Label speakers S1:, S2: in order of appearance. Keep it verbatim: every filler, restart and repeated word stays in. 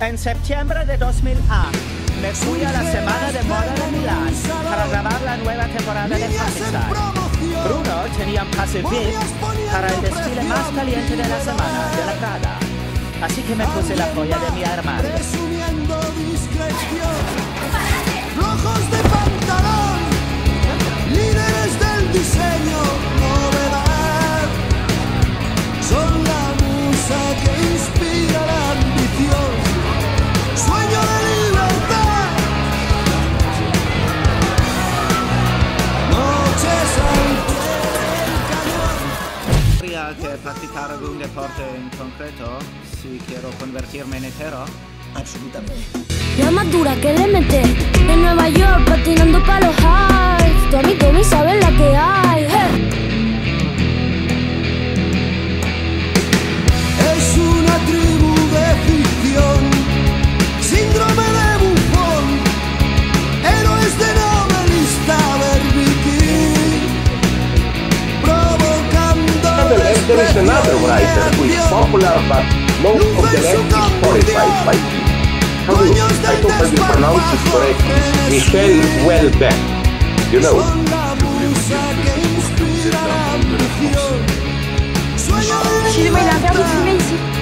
S1: En septiembre de dos mil uno, me fui a la Semana de Moda de Milán para grabar la nueva temporada de Frankenstein. Bruno tenía un pase V I P para el desfile más caliente de la semana de la Prada. Así que me puse la joya de mi armario.
S2: Rojos de pantalón, líderes del diseño, novedad. Son la musa que inspira la ambición, sueño de libertad. Noches al pie del cañón.
S1: ¿Habría que practicar algún deporte en concreto si quiero convertirme en hetero?
S2: Absolutamente.
S3: La más dura que le mete en Nueva York patinando pa' los highs. Tu amigo me sabe la que hay. Hey.
S2: Es una tribu de ficción, síndrome de bufón, héroes de novelista verbiquín, provocando
S4: There is another writer who is popular, but most of the rest is horrified by him. How do you, I hope I will pronounce it correctly. Michel Houellebecq, you know.
S3: Excusez-moi, il a un verre de fumée ici.